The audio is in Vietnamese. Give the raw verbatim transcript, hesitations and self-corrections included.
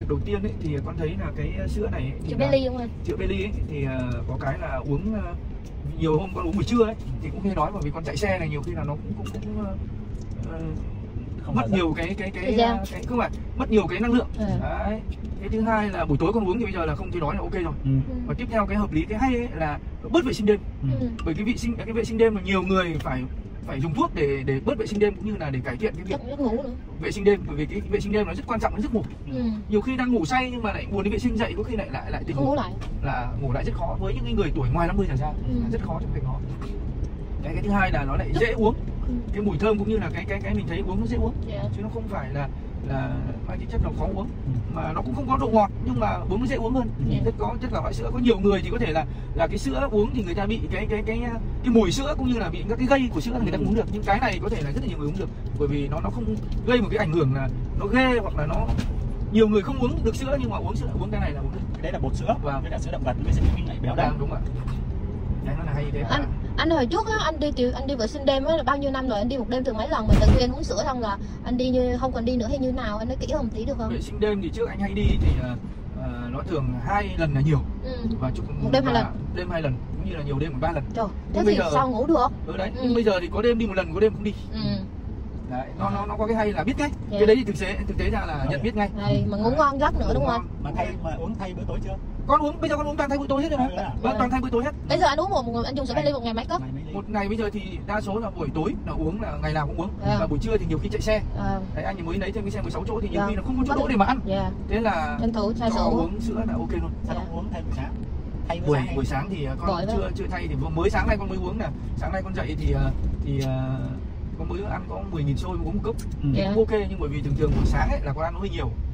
đầu tiên ấy, thì con thấy là cái sữa này ấy, Sữa Bailey không anh? Sữa Bailey ấy, thì uh, có cái là uống uh, nhiều hôm con uống buổi trưa ấy thì cũng hay nói, bởi vì con chạy xe này nhiều khi là nó cũng cũng, cũng uh, mất nhiều cái cái cái, cái, cái không phải mất nhiều cái năng lượng. Ừ. Đấy. Cái thứ hai là buổi tối con uống thì bây giờ là không thấy đói là ok rồi. Ừ. Và tiếp theo cái hợp lý cái hay ấy là bớt vệ sinh đêm. Ừ. Bởi cái vệ sinh cái vệ sinh đêm là nhiều người phải phải dùng thuốc để để bớt vệ sinh đêm cũng như là để cải thiện cái việc giấc ngủ nữa. Vệ sinh đêm, bởi vì cái vệ sinh đêm nó rất quan trọng đến giấc ngủ. Ừ. Nhiều khi đang ngủ say nhưng mà lại buồn đi vệ sinh dậy có khi lại lại lại tỉnh ngủ lại, là ngủ lại rất khó với những người tuổi ngoài năm mươi trở ra. Ừ. Rất khó trong việc đó. Cái cái thứ hai là nó lại dễ uống. Ừ. Cái mùi thơm cũng như là cái cái cái mình thấy uống nó dễ uống. Yeah. Chứ nó không phải là là mang tính chất là khó uống. Ừ. Mà nó cũng không có độ ngọt nhưng mà uống nó dễ uống hơn. Yeah. Rất có rất là loại sữa. Có nhiều người thì có thể là là cái sữa uống thì người ta bị cái cái cái cái mùi sữa cũng như là bị các cái gây của sữa người ta không uống được, nhưng cái này có thể là rất là nhiều người uống được, bởi vì nó nó không gây một cái ảnh hưởng là nó ghê, hoặc là nó nhiều người không uống được sữa nhưng mà uống sữa uống cái này là uống được. Cái đấy là bột sữa và với là sữa động vật với sẽ bị lại béo đá. Đúng ạ. Cái nó là hay thế. Anh anh hồi trước á, anh đi tiểu anh đi vệ sinh đêm á là bao nhiêu năm rồi, anh đi một đêm từ mấy lần mà tự nhiên uống sữa xong là anh đi như không còn đi nữa hay như nào, anh nói kỹ hơn tí được không? Vệ sinh đêm thì trước anh hay đi thì uh, nó thường hai lần là nhiều. Ừ. Và chục một đêm hai lần. Đêm hai lần cũng như là nhiều đêm một ba lần. Trời, thế thì giờ... sao ngủ được? Ừ đấy. Ừ. Nhưng bây giờ thì có đêm đi một lần, có đêm không đi. Ừ. Đấy, nó nó nó có cái hay là biết ngay. Yeah. Cái đấy thì thực tế thực tế ra là nhận biết ngay. Này, mà ngủ ngon giấc nữa đúng không? Mà thay mà uống thay bữa tối chưa? Con uống bây giờ con uống toàn thay buổi tối hết rồi mà. Vâng, toàn thay buổi tối hết. Bây giờ anh uống một, một anh dùng sữa Bailey một ngày mấy cốc? Một ngày bây giờ thì đa số là buổi tối là uống, là ngày nào cũng uống. À. Và buổi trưa thì nhiều khi chạy xe. À. Đấy, anh mới lấy thêm cái xe mười sáu chỗ thì nhiều yeah. khi là không có chỗ đỗ để mà ăn. Yeah. Thế là tranh thủ thay sữa uống sữa là ok luôn. Sao không uống thay buổi sáng? Thay buổi buổi sáng thì con Gọi chưa đó. chưa thay thì mới sáng nay con mới uống nè. Sáng nay con dậy thì thì con mới ăn có mười nghìn xôi uống một cốc. Ừ. Yeah. Cũng ok, nhưng bởi vì thường thường buổi sáng ấy là con ăn nó hơi nhiều.